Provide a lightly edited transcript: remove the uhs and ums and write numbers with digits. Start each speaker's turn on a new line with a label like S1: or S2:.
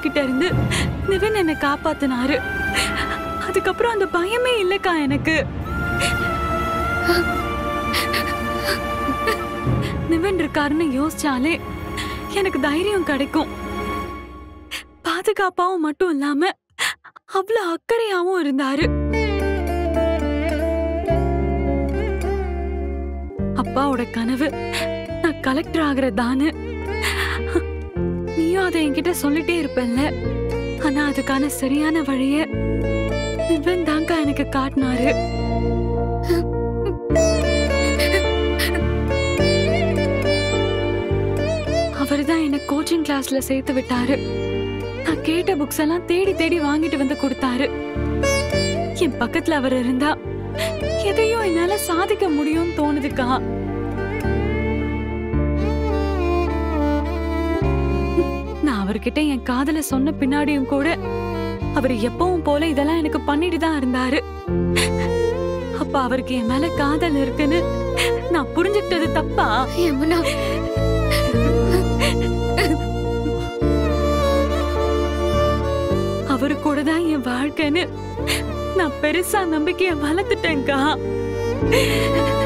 S1: கிட்ட இருந்து நிவின் என்னை காப்பாத்தினாரு. அதுக்கப்புறம் அந்த பயமே இல்லக்கா எனக்கு. நிவின் இருக்காருன்னு யோசிச்சாலே எனக்கு தைரியம் கிடைக்கும். பாதுகாப்பாவும் மட்டும் இல்லாம அவ்வளவு அக்கறையாவும் இருந்தாரு. அப்பாவோட கனவு நான் கலெக்டர் ஆகுறதான்னு. நீயும் அதை என்கிட்ட சொல்லிட்டே இருப்பல்ல. ஆனா அதுக்கான சரியான வழிய நிவின் தாங்க எனக்கு காட்டினாரு. அவர்தான் என்ன கோச்சிங் கிளாஸ்ல சேர்த்து விட்டாரு. நான் கேட்ட புக்ஸ் எல்லாம் தேடி தேடி வாங்கிட்டு வந்து கொடுத்தாரு. என் பக்கத்துல அவர் இருந்தா எதையும் என்னால சாதிக்க முடியும்னு தோணுதுக்கா. நான் அவர்கிட்ட என் காதல சொன்ன பின்னாடியும் கூட அவர் எப்பவும் போல இதெல்லாம் எனக்கு பண்ணிட்டு தான் இருந்தாரு. அப்ப அவருக்கு என் மேல காதல் இருக்குன்னு நான் புரிஞ்சுக்கிட்டது தப்பா?
S2: யமுனா,
S1: அவரு கூட தான் என் வாழ்க்கைன்னு நான் பெருசா நம்பிக்கைய வளர்த்துட்டேன்க்கா.